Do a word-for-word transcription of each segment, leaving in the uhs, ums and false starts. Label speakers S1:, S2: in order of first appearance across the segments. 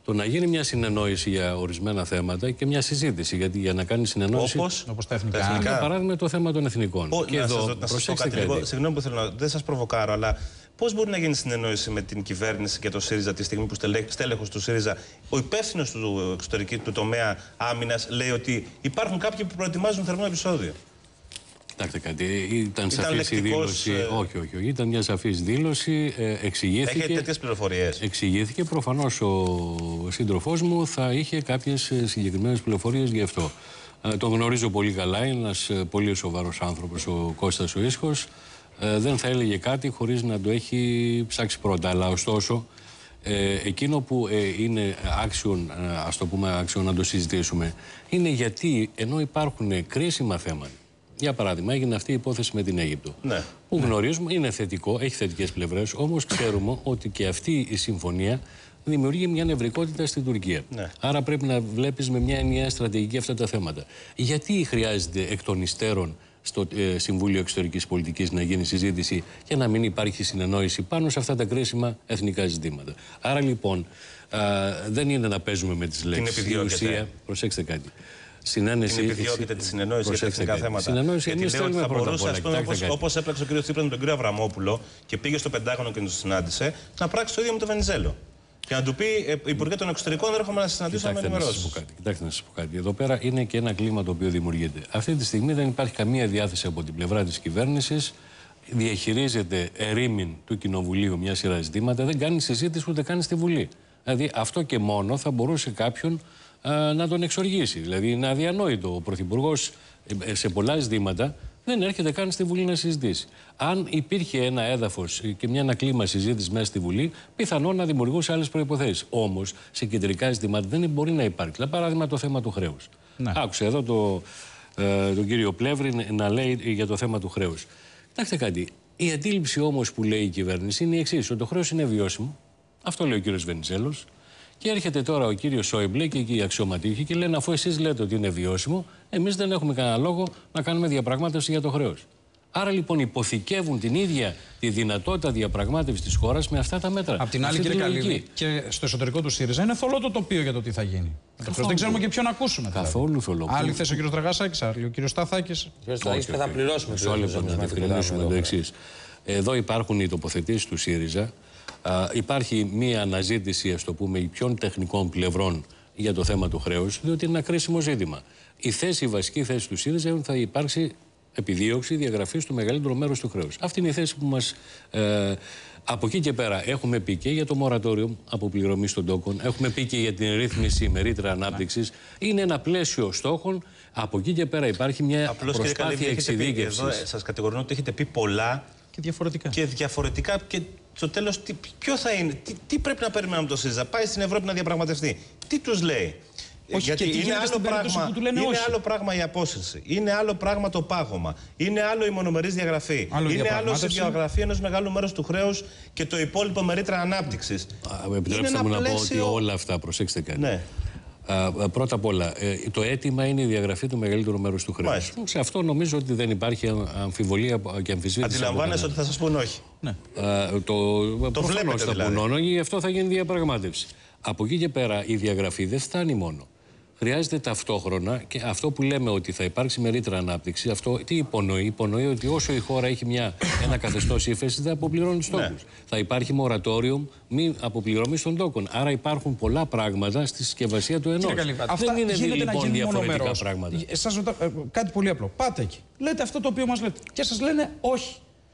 S1: το να γίνει μια συνεννόηση για ορισμένα θέματα και μια συζήτηση. Γιατί για να κάνει συνεννόηση.
S2: Όπως, όπως τα εθνικά.
S1: εθνικά. Για παράδειγμα, το θέμα των εθνικών.
S2: Ο,
S1: και
S2: να
S1: εδώ,
S2: σας, να σας πω κάτι λίγο. Συγγνώμη που θέλω να. Δεν σας προβοκάρω, αλλά πώς μπορεί να γίνει συνεννόηση με την κυβέρνηση και το ΣΥΡΙΖΑ τη στιγμή που στέλεχος του ΣΥΡΙΖΑ, ο υπεύθυνος του εξωτερικού του τομέα άμυνας, λέει ότι υπάρχουν κάποιοι που προετοιμάζουν θερμό επεισόδιο.
S1: Κοιτάξτε κάτι, ήταν σαφής η δήλωση. Ε... Όχι, όχι, όχι. Ήταν μια σαφής δήλωση. Ε, εξηγήθηκε.
S2: Έχετε τέτοιες πληροφορίες?
S1: Εξηγήθηκε. Προφανώς ο σύντροφός μου θα είχε κάποιες συγκεκριμένες πληροφορίες γι' αυτό. Ε, τον γνωρίζω πολύ καλά. Είναι ένας πολύ σοβαρός άνθρωπος ο Κώστας ο Ίσχος. Ε, δεν θα έλεγε κάτι χωρίς να το έχει ψάξει πρώτα. Αλλά ωστόσο, ε, εκείνο που ε, είναι άξιον, ε, ας το πούμε άξιον να το συζητήσουμε, είναι γιατί ενώ υπάρχουν κρίσιμα θέματα. Για παράδειγμα, έγινε αυτή η υπόθεση με την Αίγυπτο.
S2: Ναι.
S1: Που
S2: ναι.
S1: γνωρίζουμε, είναι θετικό, έχει θετικές πλευρές, όμως ξέρουμε ότι και αυτή η συμφωνία δημιουργεί μια νευρικότητα στην Τουρκία.
S2: Ναι.
S1: Άρα πρέπει να βλέπεις με μια ενιαία στρατηγική αυτά τα θέματα. Γιατί χρειάζεται εκ των υστέρων στο ε, Συμβούλιο Εξωτερικής Πολιτικής να γίνει συζήτηση και να μην υπάρχει συνεννόηση πάνω σε αυτά τα κρίσιμα εθνικά ζητήματα. Άρα λοιπόν α, δεν είναι να παίζουμε με τις λέξεις.
S2: Την ουσία,
S1: προσέξτε κάτι. Συνένεση.
S2: Την επιδιώκεται τη συνεννόηση για τα εθνικά θέματα.
S1: Συνεννόηση,
S2: γιατί λέω ότι θα μπορούσε, ας πούμε, όπως, όπως έπραξε ο κ. Τσίπρας με τον κ. Αβραμόπουλο και πήγε στο Πεντάγωνο και τον συνάντησε, να πράξει το ίδιο με τον Βενιζέλο. Και να του πει, ε, Υπουργέ των Εξωτερικών, έρχομαι να σα συναντήσω να με ενημερώσει.
S1: Κοιτάξτε να σα πω κάτι. Εδώ πέρα είναι και ένα κλίμα το οποίο δημιουργείται. Αυτή τη στιγμή δεν υπάρχει καμία διάθεση από την πλευρά τη κυβέρνηση. Διαχειρίζεται ερήμην του Κοινοβουλίου μια σειρά ζητήματα. Δεν κάνει συζήτηση ούτε καν στη Βουλή. Δηλαδή αυτό και μόνο θα μπορούσε κάποιον α, να τον εξοργήσει. Δηλαδή είναι αδιανόητο. Ο Πρωθυπουργός σε πολλά ζητήματα δεν έρχεται καν στη Βουλή να συζητήσει. Αν υπήρχε ένα έδαφος και μια ένα κλίμα συζήτηση μέσα στη Βουλή, πιθανόν να δημιουργούσε άλλες προϋποθέσεις. Όμως σε κεντρικά ζητήματα δεν μπορεί να υπάρχει. Για παράδειγμα, το θέμα του χρέους. Ναι. Άκουσε εδώ το, ε, τον κύριο Πλεύρη να λέει για το θέμα του χρέους. Κοιτάξτε κάτι. Η αντίληψη όμως που λέει η κυβέρνηση είναι η εξής: ότι το χρέος είναι βιώσιμο. Αυτό λέει ο κύριος Βενιζέλος. Και έρχεται τώρα ο κύριος Σόιμπλε και οι αξιωματούχοι και λένε, αφού εσείς λέτε ότι είναι βιώσιμο, εμείς δεν έχουμε κανένα λόγο να κάνουμε διαπραγμάτευση για το χρέος. Άρα λοιπόν υποθηκεύουν την ίδια τη δυνατότητα διαπραγμάτευσης της χώρας με αυτά τα μέτρα.
S3: Απ' την άλλη, κύριε Καλίδη, και στο εσωτερικό του ΣΥΡΙΖΑ είναι θολό το τοπίο για το τι θα γίνει. Δεν ξέρουμε και ποιον ακούσουμε.
S1: Καθόλου δηλαδή. Θολό.
S3: Άλλη θέση ο κύριος Δραγασάκης, άλλη ο κύριος Σταθάκης.
S4: Ο κύριος Σταθάκης θα πληρώσουμε.
S1: Μισό λεπτό να διευκρινίσουμε το εξής. Εδώ υπάρχουν οι τοποθετήσεις του ΣΥΡΙΖΑ. Uh, υπάρχει μία αναζήτηση, ας το πούμε, ποιων τεχνικών πλευρών για το θέμα του χρέους, διότι είναι ένα κρίσιμο ζήτημα. Η θέση, η βασική θέση του ΣΥΡΙΖΑ είναι ότι θα υπάρξει επιδίωξη διαγραφής του μεγαλύτερου μέρους του χρέους. Αυτή είναι η θέση που μας. Ε, από εκεί και πέρα έχουμε πει και για το μορατόριο αποπληρωμής των τόκων, έχουμε πει και για την ρύθμιση με ρήτρα ανάπτυξης. Είναι ένα πλαίσιο στόχων. Από εκεί και πέρα υπάρχει μια
S2: Απλώς,
S1: προσπάθεια εξειδίκευσης.
S2: Σας κατηγορούν ότι έχετε πει πολλά
S3: και διαφορετικά.
S2: Και διαφορετικά και στο τέλος τι, ποιο θα είναι, τι, τι πρέπει να περιμένουμε από το ΣΥΡΙΖΑ, πάει στην Ευρώπη να διαπραγματευτεί. Τι τους λέει?
S3: Όχι,
S2: γιατί
S3: και τι
S2: είναι, άλλο πράγμα,
S3: που του λένε
S2: είναι
S3: όχι.
S2: άλλο πράγμα η απόσυρση, είναι άλλο πράγμα το πάγωμα, είναι άλλο η μονομερής διαγραφή,
S3: άλλο
S2: είναι άλλο η διαγραφή ενός μεγάλου μέρους του χρέους και το υπόλοιπο με ρήτρα ανάπτυξης.
S1: Επιτρέψτε μου να πω ότι όλα αυτά, προσέξτε κάτι.
S2: Ναι.
S1: Uh, πρώτα απ' όλα, uh, το αίτημα είναι η διαγραφή του μεγαλύτερου μέρους του χρέους.
S2: Μάλιστα.
S1: Σε αυτό νομίζω ότι δεν υπάρχει αμφιβολία και αμφισβήτηση.
S2: Αντιλαμβάνεσαι ότι θα σας πούν όχι.
S1: Ναι. Uh, το
S2: το βλέπετε
S1: θα
S2: δηλαδή.
S1: πούν όχι, γι' αυτό θα γίνει διαπραγμάτευση. Από εκεί και πέρα η διαγραφή δεν φτάνει μόνο. Χρειάζεται ταυτόχρονα και αυτό που λέμε ότι θα υπάρξει με ρήτρα ανάπτυξη, αυτό τι υπονοεί? Υπονοεί ότι όσο η χώρα έχει μια, ένα καθεστώς ύφεσης θα αποπληρώνει τους τόκους. Ναι. Θα υπάρχει μορατόριο μη αποπληρωμής των τόκων. Άρα υπάρχουν πολλά πράγματα στη συσκευασία του ενός.
S3: Αυτά
S1: δεν είναι
S3: λοιπόν
S1: διαφορετικά πράγματα.
S3: Σας ρωτάω ε, κάτι πολύ απλό. Πάτε εκεί. Λέτε αυτό το οποίο μας λέτε. Και σας λένε όχι.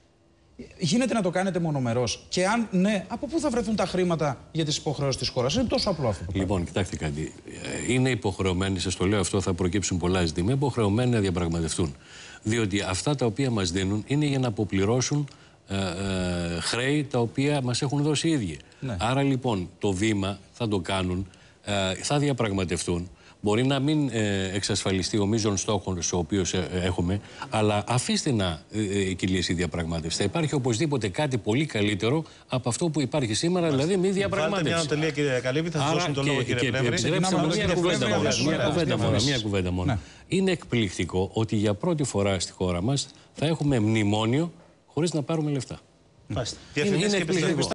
S3: Γίνεται να το κάνετε μονομερός? Και αν ναι, από πού θα βρεθούν τα χρήματα για τις υποχρεώσεις της χώρας? Είναι τόσο απλό αυτό.
S1: Λοιπόν, κοιτάξτε κάτι. Είναι υποχρεωμένοι, σας το λέω αυτό, θα προκύψουν πολλά ζητήματα, υποχρεωμένοι να διαπραγματευτούν. Διότι αυτά τα οποία μας δίνουν είναι για να αποπληρώσουν ε, ε, χρέη τα οποία μας έχουν δώσει οι ίδιοι. Ναι. Άρα λοιπόν το βήμα θα το κάνουν, ε, θα διαπραγματευτούν. Μπορεί να μην ε, εξασφαλιστεί ο μείζων στόχος ο οποίος ε, έχουμε, αλλά αφήστε να ε, ε, κυλήσει η διαπραγμάτευση. Θα υπάρχει οπωσδήποτε κάτι πολύ καλύτερο από αυτό που υπάρχει σήμερα, δηλαδή μη διαπραγμάτευση.
S2: Βάλτε μια τελεία, κύριε Καλύβη, θα σας δώσουν το λόγο, κύριε Πλεύρη.
S1: Μια κουβέντα μόνο. Ναι. Είναι εκπληκτικό ότι για πρώτη φορά στη χώρα μας θα έχουμε μνημόνιο χωρίς να πάρουμε λεφτά.
S2: Είναι, είναι εκπληκτικό.